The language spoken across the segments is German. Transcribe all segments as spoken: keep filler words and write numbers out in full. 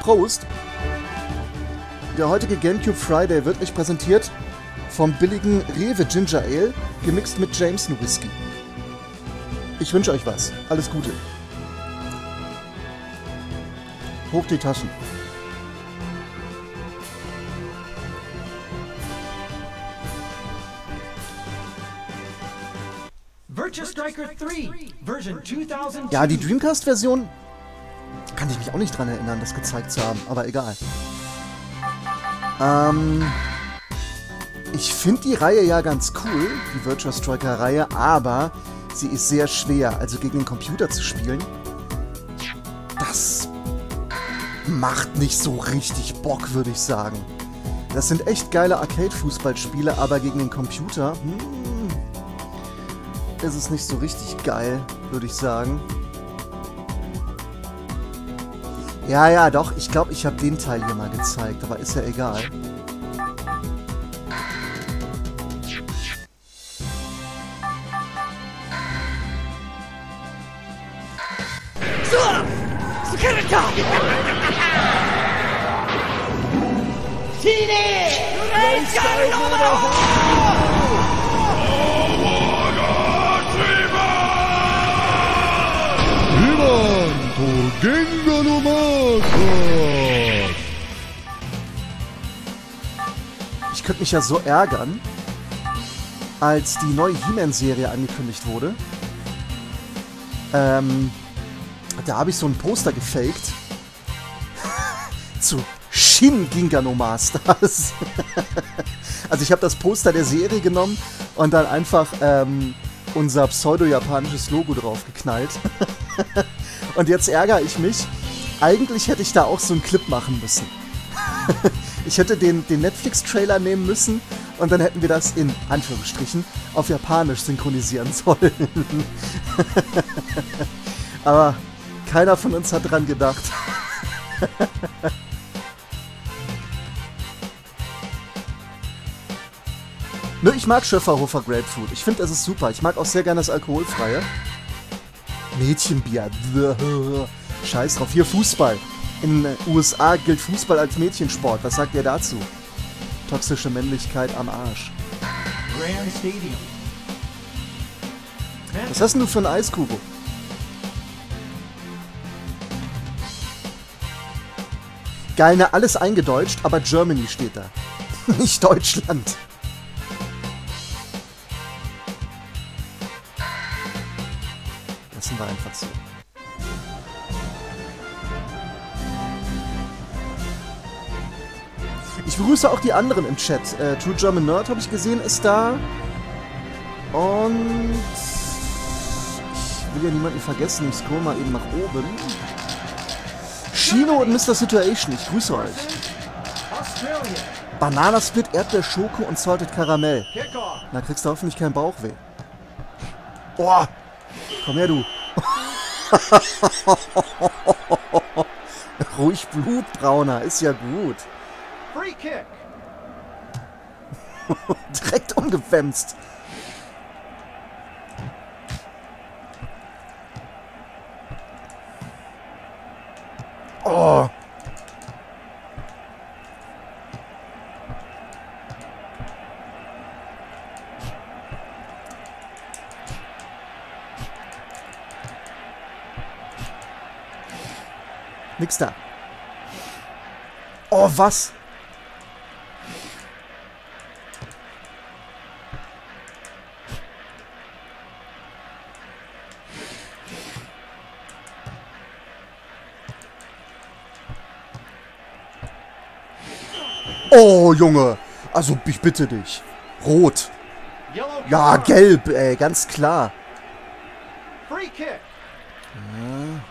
Prost! Der heutige GameCube Friday wird euch präsentiert vom billigen Rewe Ginger Ale, gemixt mit Jameson Whisky. Ich wünsche euch was. Alles Gute. Hoch die Taschen. Virtua Striker drei, Version zweitausend. Ja, die Dreamcast-Version kann ich mich auch nicht dran erinnern, das gezeigt zu haben, aber egal. Ähm, ich finde die Reihe ja ganz cool, die Virtua Striker-Reihe, aber sie ist sehr schwer, also gegen den Computer zu spielen. Das macht nicht so richtig Bock, würde ich sagen. Das sind echt geile Arcade-Fußballspiele, aber gegen den Computer hm, ist es nicht so richtig geil, würde ich sagen. Ja, ja, doch, ich glaube, ich habe den Teil hier mal gezeigt, aber ist ja egal. Ich könnte mich ja so ärgern, als die neue He-Man-Serie angekündigt wurde. Ähm, da habe ich so ein Poster gefaked zu Shin Gingano Masters. Also ich habe das Poster der Serie genommen und dann einfach ähm, unser pseudo-japanisches Logo drauf geknallt. Und jetzt ärgere ich mich. Eigentlich hätte ich da auch so einen Clip machen müssen. Ich hätte den, den Netflix-Trailer nehmen müssen und dann hätten wir das in Anführungsstrichen auf Japanisch synchronisieren sollen. Aber keiner von uns hat dran gedacht. Nö, ich mag Schöfferhofer Grapefruit. Ich finde, das ist super. Ich mag auch sehr gerne das Alkoholfreie. Mädchenbier. Scheiß drauf. Hier Fußball. In den U S A gilt Fußball als Mädchensport. Was sagt ihr dazu? Toxische Männlichkeit am Arsch. Grand Stadium. Was hast denn du für ein Eiskubo? Geil, ne, alles eingedeutscht, aber Germany steht da. Nicht Deutschland. Lassen wir einfach so. Ich begrüße auch die anderen im Chat. Äh, True German Nerd, habe ich gesehen, ist da. Und ich will ja niemanden vergessen. Ich scroll mal eben nach oben. Shino und Mister Situation, ich grüße euch. Bananasplit, Erdbeer, Schoko und Salted Karamell. Na, kriegst du hoffentlich keinen Bauchweh. Boah, komm her, du. Ruhig Blutbrauner, ist ja gut. Free kick. Direkt umgefemst. Oh. Nix da. Oh, was? Oh, Junge. Also, ich bitte dich. Rot. Ja, gelb, ey. Ganz klar. Free kick. Ja.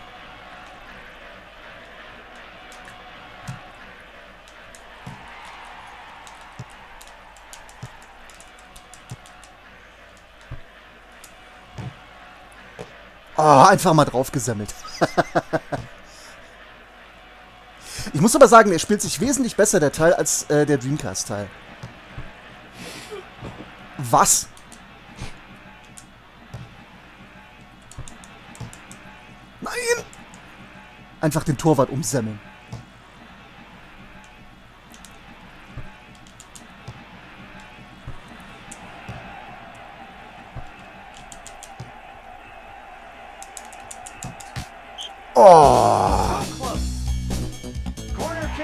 Oh, einfach mal draufgesammelt. Ich muss aber sagen, er spielt sich wesentlich besser, der Teil, als äh, der Dreamcast-Teil. Was? Nein! Einfach den Torwart umsemmeln. Oh. Close. Corner kick.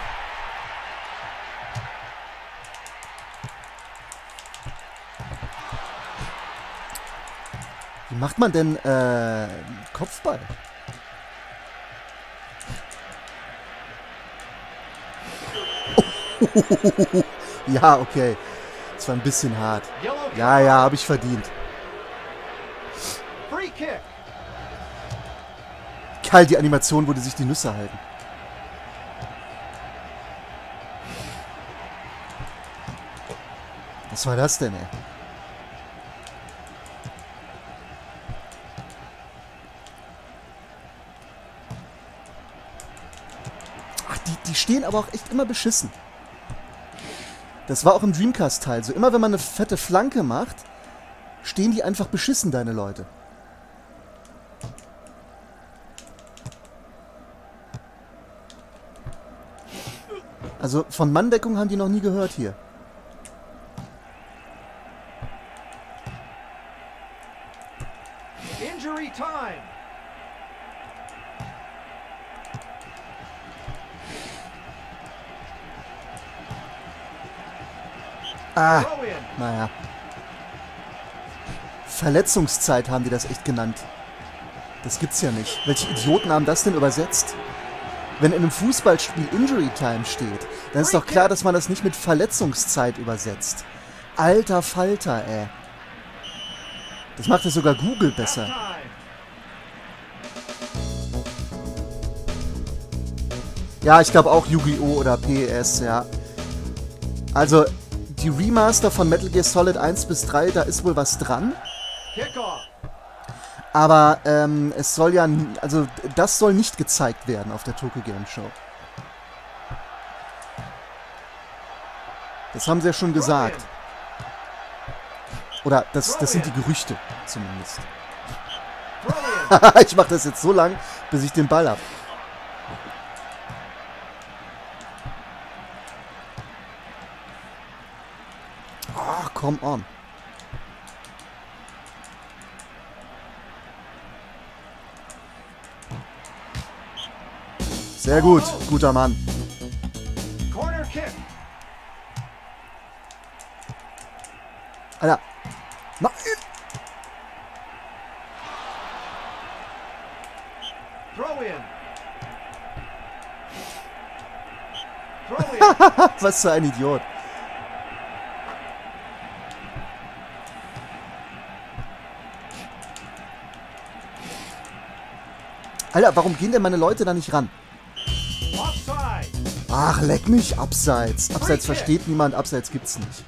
Wie macht man denn äh, Kopfball? Oh. Ja, okay. Das war ein bisschen hart. Yellow Ja, ja, habe ich verdient. Free kick. Geil, die Animation, wo die sich die Nüsse halten. Was war das denn, ey? Ach, die, die stehen aber auch echt immer beschissen. Das war auch im Dreamcast-Teil so. Immer wenn man eine fette Flanke macht, stehen die einfach beschissen, deine Leute. Also von Manndeckung haben die noch nie gehört hier. Injury time. Ah, Throw in. naja. Verletzungszeit haben die das echt genannt. Das gibt's ja nicht. Welche Idioten haben das denn übersetzt? Wenn in einem Fußballspiel Injury Time steht, dann ist doch klar, dass man das nicht mit Verletzungszeit übersetzt. Alter Falter, ey. Das macht ja sogar Google besser. Time. Ja, ich glaube auch Yu-Gi-Oh! Oder P E S, ja. Also, die Remaster von Metal Gear Solid eins bis drei, da ist wohl was dran. Kickoff. Aber ähm, es soll ja, n- also das soll nicht gezeigt werden auf der Tokyo Game Show. Das haben sie ja schon gesagt. Oder das, das sind die Gerüchte zumindest. Throw in. Ich mache das jetzt so lang, bis ich den Ball hab. Ach, come on. Sehr gut, guter Mann. Corner kick. Alter. Nein! Throw in. Throw in. Was für ein Idiot. Alter, warum gehen denn meine Leute da nicht ran? Offside. Ach, leck mich, Abseits. Abseits versteht niemand, Abseits gibt's nicht.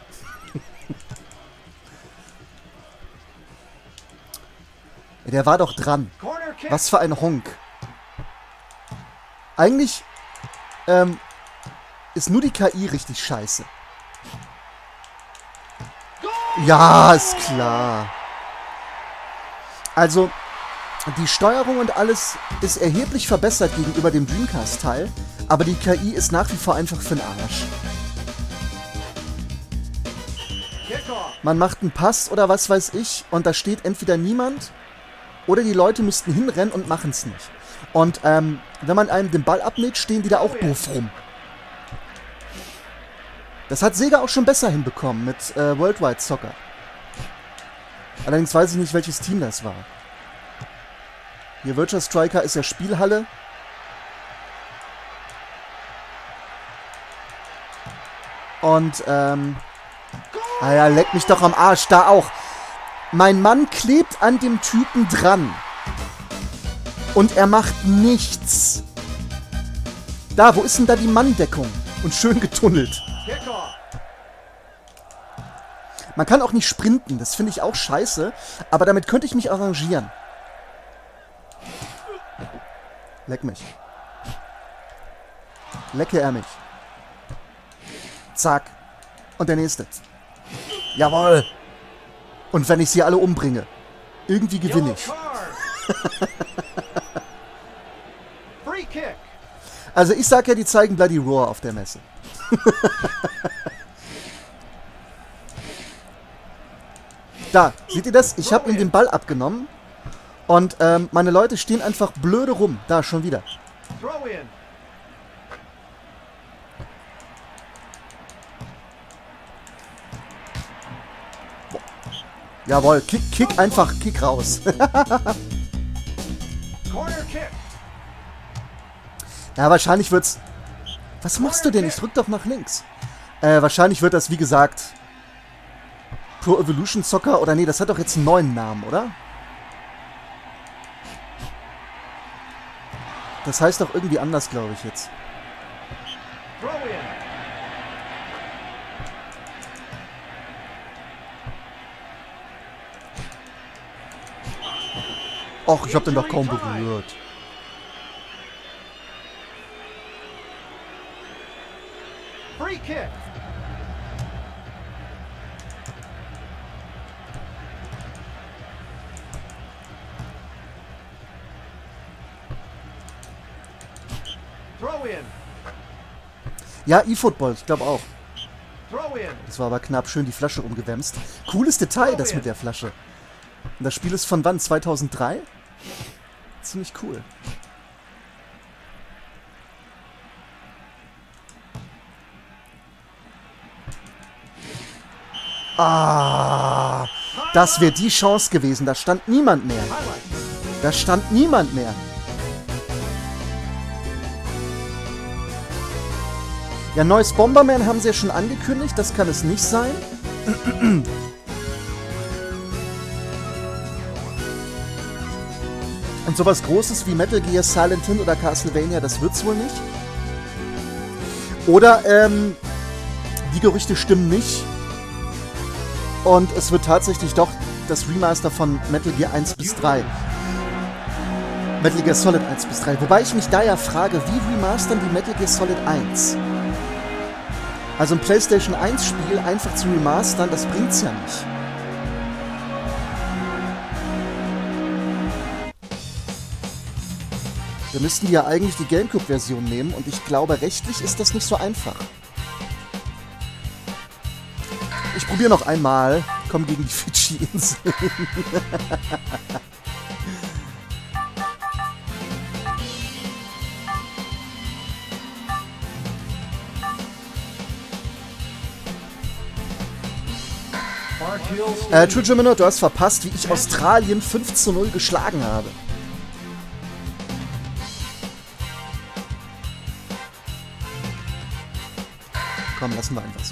Der war doch dran. Corner kick. Was für ein Honk. Eigentlich ähm, ist nur die K I richtig scheiße. Ja, ist klar. Also, die Steuerung und alles ist erheblich verbessert gegenüber dem Dreamcast-Teil, aber die K I ist nach wie vor einfach für den Arsch. Kickoff. Man macht einen Pass oder was weiß ich und da steht entweder niemand oder die Leute müssten hinrennen und machen es nicht. Und ähm, wenn man einem den Ball abnimmt, stehen die da auch doof rum. Das hat Sega auch schon besser hinbekommen mit äh, Worldwide Soccer. Allerdings weiß ich nicht, welches Team das war. Hier Virtua Striker ist ja Spielhalle. Und, ähm... Ah ja, leck mich doch am Arsch, da auch. Mein Mann klebt an dem Typen dran. Und er macht nichts. Da, wo ist denn da die Manndeckung? Und schön getunnelt. Kickoff. Man kann auch nicht sprinten, das finde ich auch scheiße. Aber damit könnte ich mich arrangieren. Leck mich. Lecke er mich. Zack. Und der nächste. Jawohl. Und wenn ich sie alle umbringe, irgendwie gewinne Yellow ich. card. Free kick. Also ich sag ja, die zeigen Bloody Roar auf der Messe. Da, seht ihr das? Ich habe ihm den Ball abgenommen Und ähm, meine Leute stehen einfach blöde rum. Da, schon wieder. Throw in. Jawohl, Kick, Kick, einfach Kick raus. Corner kick. Ja, wahrscheinlich wird's... Was machst du denn? Ich drück doch nach links. Äh, wahrscheinlich wird das, wie gesagt, Pro Evolution Soccer, oder nee, das hat doch jetzt einen neuen Namen, oder? Das heißt doch irgendwie anders, glaube ich, jetzt. Throw in. Och, ich hab den doch kaum berührt. Free kick. Throw in. Ja, eFootball, ich glaube auch. Throw in. Das war aber knapp schön die Flasche rumgewämst. Cooles Detail, das mit der Flasche. Und das Spiel ist von wann? zweitausenddrei? Ziemlich cool. Ah, das wäre die Chance gewesen. Da stand niemand mehr. Da stand niemand mehr. Ja, neues Bomberman haben sie ja schon angekündigt. Das kann es nicht sein. Und sowas Großes wie Metal Gear, Silent Hill oder Castlevania, das wird's wohl nicht. Oder, ähm, die Gerüchte stimmen nicht. Und es wird tatsächlich doch das Remaster von Metal Gear eins bis drei. Metal Gear Solid eins bis drei. Wobei ich mich da ja frage, wie remastern die Metal Gear Solid eins? Also ein PlayStation eins Spiel einfach zu remastern, das bringt's ja nicht. Wir müssten ja eigentlich die Gamecube-Version nehmen und ich glaube, rechtlich ist das nicht so einfach. Ich probiere noch einmal. Komm gegen die Fidschi-Inseln. äh, True Gemino, du hast verpasst, wie ich Australien fünf zu null geschlagen habe. Komm, lassen wir einfach so.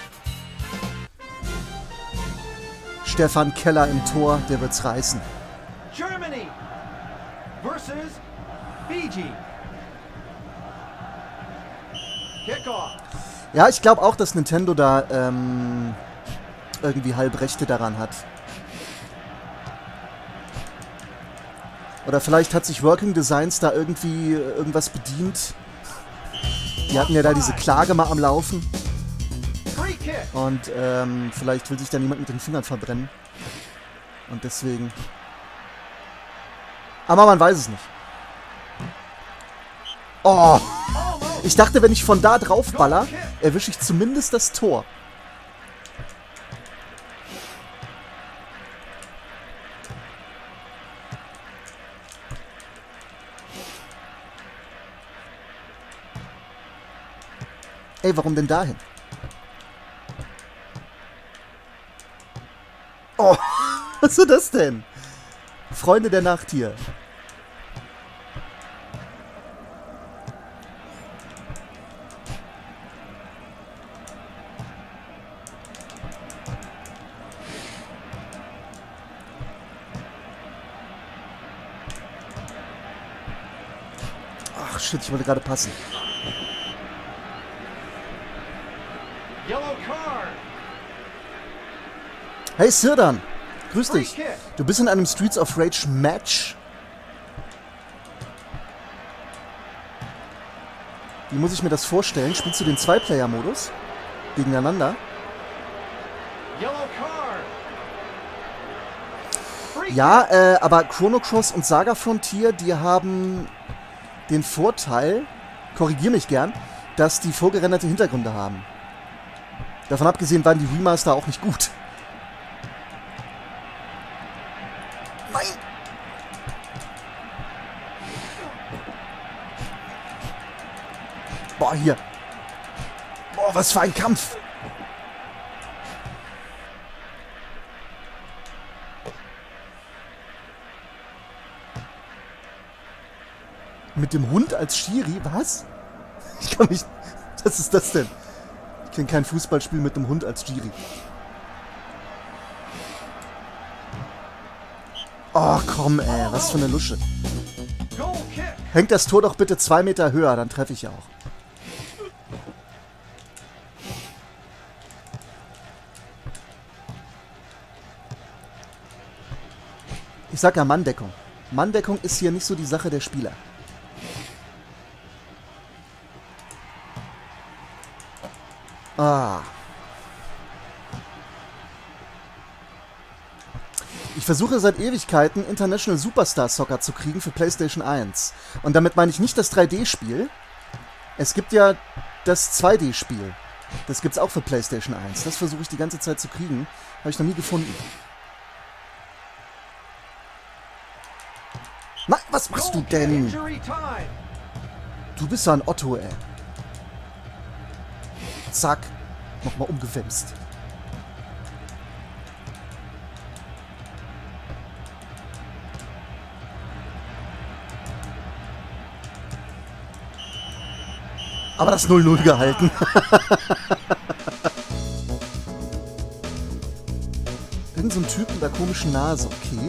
Stefan Keller im Tor, der wird's reißen. Germany versus Fiji. Kickoff. Ja, ich glaube auch, dass Nintendo da ähm, irgendwie Halbrechte daran hat. Oder vielleicht hat sich Working Designs da irgendwie irgendwas bedient. Die hatten ja da diese Klage mal am Laufen. Und ähm, vielleicht will sich da niemand mit den Fingern verbrennen. Und deswegen... Aber man weiß es nicht. Oh! Ich dachte, wenn ich von da drauf baller, erwische ich zumindest das Tor. Ey, warum denn dahin? Oh, was ist das denn? Freunde der Nacht hier. Ach shit, ich wollte gerade passen. Hey Sirdan, grüß dich. Du bist in einem Streets of Rage Match. Wie muss ich mir das vorstellen? Spielst du den Zwei-Player-Modus? Gegeneinander? Ja, äh, aber Chrono Cross und Saga Frontier, die haben den Vorteil, korrigier mich gern, dass die vorgerenderte Hintergründe haben. Davon abgesehen waren die Remaster auch nicht gut. Nein! Boah, hier. Boah, was für ein Kampf. Mit dem Hund als Schiri? Was? Ich kann mich... Was ist das denn? Ich kenne kein Fußballspiel mit dem Hund als Schiri. Oh, komm, ey. Was für eine Lusche. Hängt das Tor doch bitte zwei Meter höher, dann treffe ich ja auch. Ich sag ja Manndeckung. Manndeckung ist hier nicht so die Sache der Spieler. Ah. Ich versuche seit Ewigkeiten International Superstar Soccer zu kriegen für PlayStation eins. Und damit meine ich nicht das drei D-Spiel. Es gibt ja das zwei D-Spiel. Das gibt's auch für PlayStation eins. Das versuche ich die ganze Zeit zu kriegen. Habe ich noch nie gefunden. Nein, was machst du denn? Du bist ja ein Otto, ey. Zack. Nochmal umgewemst. Aber das null null gehalten. Irgend so ein Typ mit der komischen Nase, okay.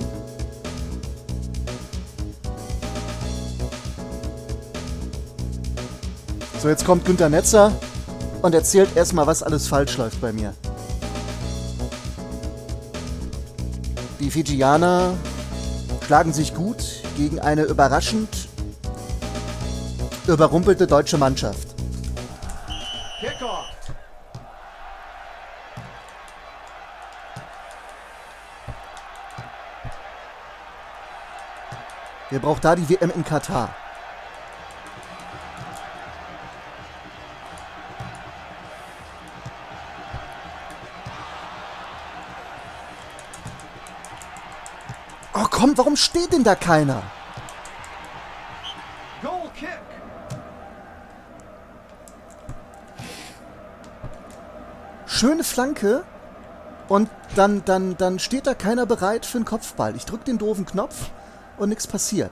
So, jetzt kommt Günter Netzer und erzählt erstmal, was alles falsch läuft bei mir. Die Fijianer schlagen sich gut gegen eine überraschend überrumpelte deutsche Mannschaft. Wer braucht da die W M in Katar? Oh komm, warum steht denn da keiner? Goal kick. Schöne Flanke und dann, dann, dann steht da keiner bereit für einen Kopfball. Ich drück den doofen Knopf und nichts passiert.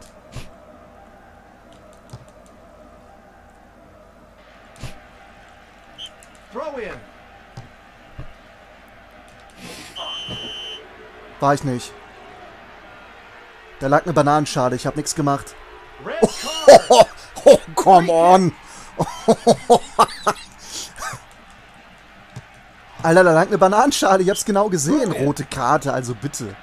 Throw in. War ich nicht. Da lag eine Bananenschale, ich habe nichts gemacht. Red Oh, card. oh, oh, come on. Alter, da lag eine Bananenschale, ich hab's genau gesehen. Rote Karte, also bitte.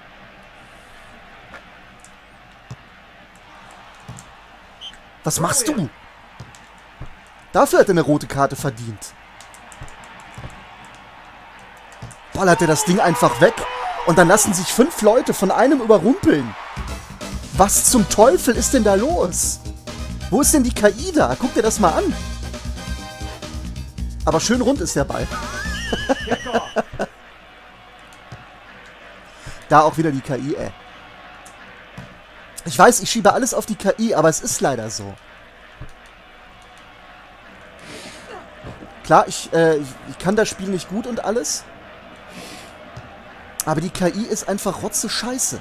Was machst du? Dafür hat er eine rote Karte verdient. Ballert er das Ding einfach weg und dann lassen sich fünf Leute von einem überrumpeln. Was zum Teufel ist denn da los? Wo ist denn die K I da? Guck dir das mal an. Aber schön rund ist der Ball. Da auch wieder die K I, ey. Ich weiß, ich schiebe alles auf die K I, aber es ist leider so. Klar, ich, äh, ich, ich kann das Spiel nicht gut und alles. Aber die K I ist einfach rotze Scheiße.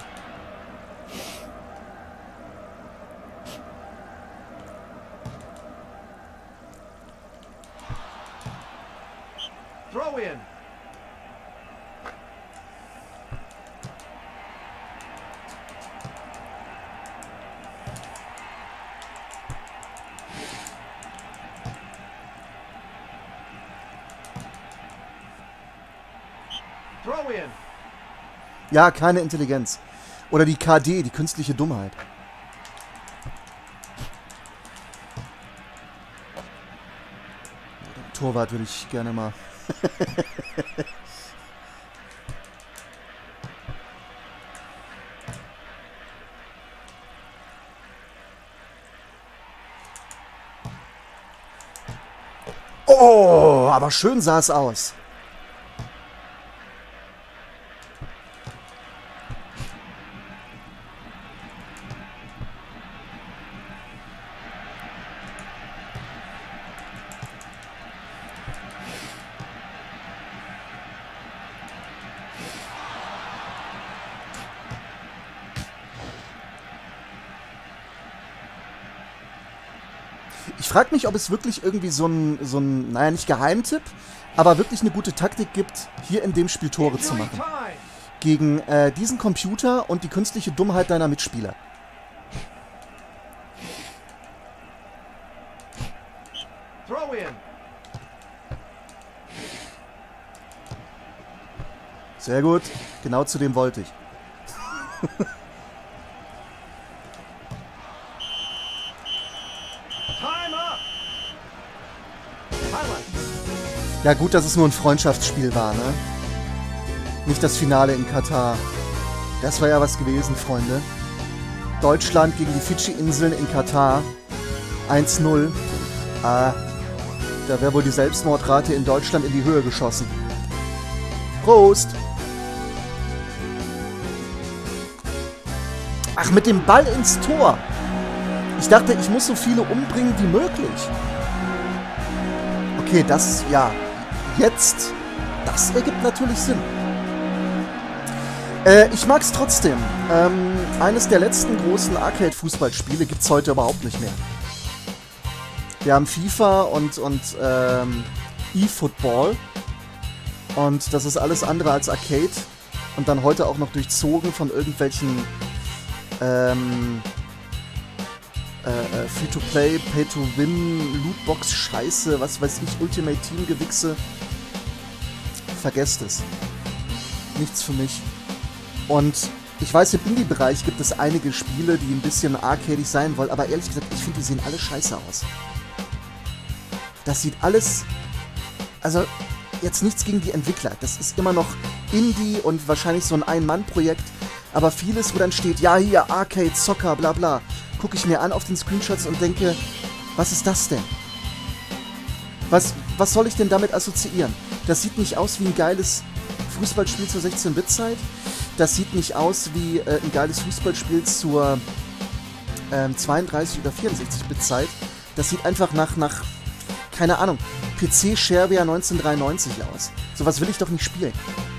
Throw in. Throw in. Ja, keine Intelligenz. Oder die K D, die künstliche Dummheit. Torwart würde ich gerne mal. Oh, aber schön sah es aus. Ich frage mich, ob es wirklich irgendwie so ein, so ein, naja, nicht Geheimtipp, aber wirklich eine gute Taktik gibt, hier in dem Spiel Tore zu machen. Gegen äh, diesen Computer und die künstliche Dummheit deiner Mitspieler. Throw in. Sehr gut, genau zu dem wollte ich. Ja gut, dass es nur ein Freundschaftsspiel war, ne? Nicht das Finale in Katar. Das war ja was gewesen, Freunde. Deutschland gegen die Fidschi-Inseln in Katar. eins null. Ah, da wäre wohl die Selbstmordrate in Deutschland in die Höhe geschossen. Prost! Ach, mit dem Ball ins Tor. Ich dachte, ich muss so viele umbringen wie möglich. Okay, das, ja, jetzt, das ergibt natürlich Sinn. Äh, ich mag's trotzdem. Ähm, eines der letzten großen Arcade-Fußballspiele gibt's heute überhaupt nicht mehr. Wir haben FIFA und, und ähm, eFootball. Und das ist alles andere als Arcade. Und dann heute auch noch durchzogen von irgendwelchen ähm, äh, Free-to-Play, Pay-to-Win, Lootbox-Scheiße, was weiß ich, Ultimate-Team-Gewichse. Vergesst es. Nichts für mich. Und ich weiß, im Indie-Bereich gibt es einige Spiele, die ein bisschen arcadig sein wollen, aber ehrlich gesagt, ich finde, die sehen alle scheiße aus. Das sieht alles... Also, jetzt nichts gegen die Entwickler. Das ist immer noch Indie und wahrscheinlich so ein Ein-Mann-Projekt. Aber vieles, wo dann steht, ja, hier, Arcade, Soccer, bla bla, gucke ich mir an auf den Screenshots und denke, was ist das denn? Was, was soll ich denn damit assoziieren? Das sieht nicht aus wie ein geiles Fußballspiel zur sechzehn-Bit-Zeit. Das sieht nicht aus wie äh, ein geiles Fußballspiel zur ähm, zweiunddreißig- oder vierundsechzig-Bit-Zeit. Das sieht einfach nach, nach keine Ahnung, P C-Shareware neunzehnhundertdreiundneunzig aus. Sowas will ich doch nicht spielen.